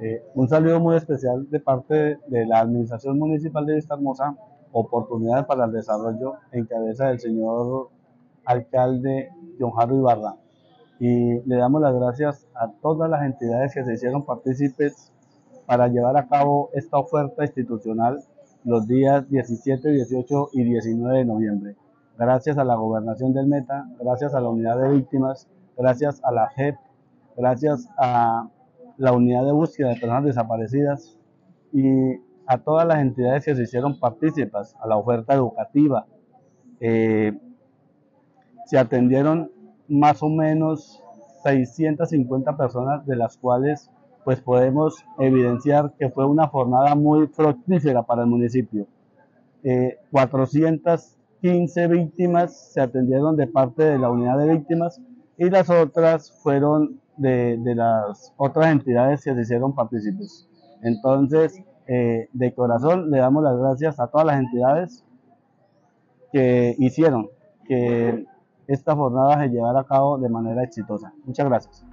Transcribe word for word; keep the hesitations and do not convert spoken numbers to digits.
Eh, un saludo muy especial de parte de la Administración Municipal de Vistahermosa, Oportunidades para el Desarrollo, en cabeza del señor alcalde John Harry Ibarra. Y le damos las gracias a todas las entidades que se hicieron partícipes para llevar a cabo esta oferta institucional los días diecisiete, dieciocho y diecinueve de noviembre. Gracias a la Gobernación del Meta, gracias a la Unidad de Víctimas, gracias a la J E P, gracias a la Unidad de Búsqueda de Personas Desaparecidas y a todas las entidades que se hicieron partícipes, a la oferta educativa. Eh, se atendieron más o menos seiscientas cincuenta personas, de las cuales pues podemos evidenciar que fue una jornada muy fructífera para el municipio. Eh, cuatrocientas quince víctimas se atendieron de parte de la unidad de víctimas y las otras fueron de, de las otras entidades que se hicieron partícipes. Entonces, eh, de corazón le damos las gracias a todas las entidades que hicieron que esta jornada se llevara a cabo de manera exitosa. Muchas gracias.